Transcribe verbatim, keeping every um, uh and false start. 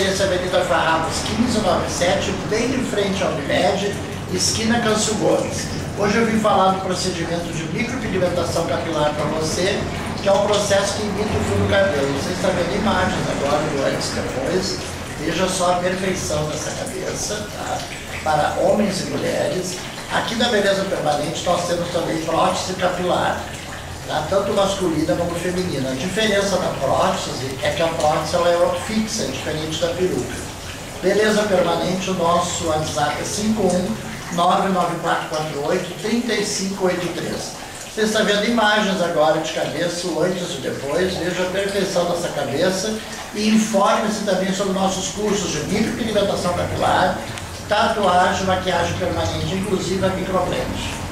endereço é Avenida Farrapos quinze noventa e sete, bem em frente ao Unimed, esquina Câncio Gomes. Hoje eu vim falar do procedimento de micropigmentação capilar para você, que é um processo que imita o fio do cabelo. Você está vendo imagens agora do antes e depois. Veja só a perfeição dessa cabeça, tá? Para homens e mulheres. Aqui na Beleza Permanente nós temos também prótese capilar, tá? Tanto masculina como feminina. A diferença da prótese é que a prótese ela é fixa, diferente da peruca. Beleza Permanente, o nosso WhatsApp é cinco um nove nove quatro quatro oito, três cinco oito três. Você está vendo imagens agora de cabeça, o antes e o depois. Veja a perfeição dessa cabeça e informe-se também sobre nossos cursos de micropigmentação capilar, tatuagem, maquiagem permanente, inclusive a microblend.